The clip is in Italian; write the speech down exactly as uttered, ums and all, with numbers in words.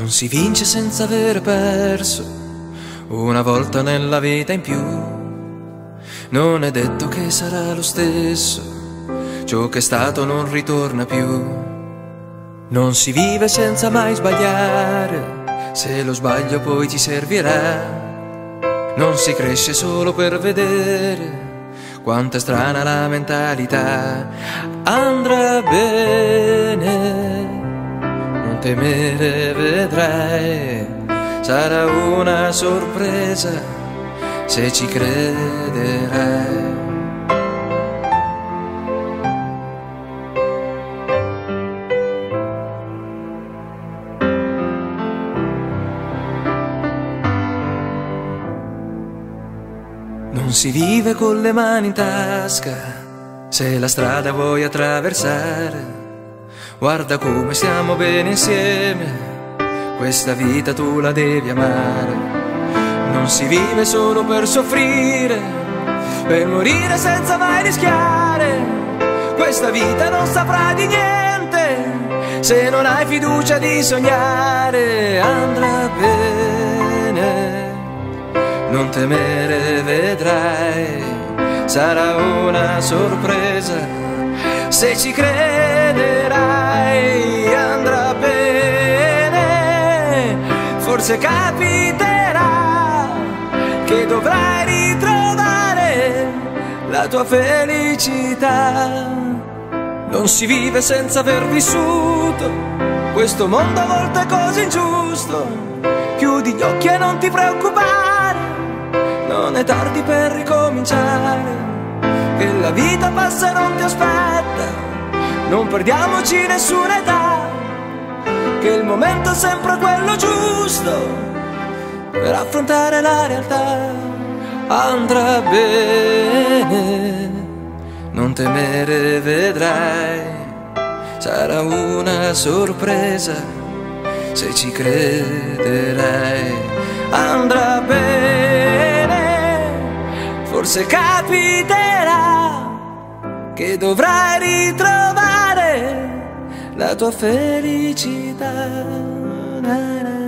Non si vince senza aver perso una volta nella vita in più. Non è detto che sarà lo stesso, ciò che è stato non ritorna più. Non si vive senza mai sbagliare, se lo sbaglio poi ti servirà. Non si cresce solo per vedere quanto è strana la mentalità. Andrà bene, non temere, vedrai, sarà una sorpresa se ci crederai. Non si vive con le mani in tasca, se la strada vuoi attraversare. Guarda come stiamo bene insieme, questa vita tu la devi amare. Non si vive solo per soffrire, per morire senza mai rischiare. Questa vita non saprà di niente, se non hai fiducia di sognare. Andrà bene, non temere, vedrai, sarà una sorpresa se ci crederai. Andrà bene, forse capiterà che dovrai ritrovare la tua felicità. Non si vive senza aver vissuto questo mondo a volte è così ingiusto. Chiudi gli occhi e non ti preoccupare, non è tardi per ricominciare, che la vita passa e non ti aspetta. Non perdiamoci nessuna età, che il momento è sempre quello giusto per affrontare la realtà. Andrà bene, non temere, vedrai, sarà una sorpresa se ci crederai. Andrà bene, forse capiterà che dovrai ritrovare la tua felicità.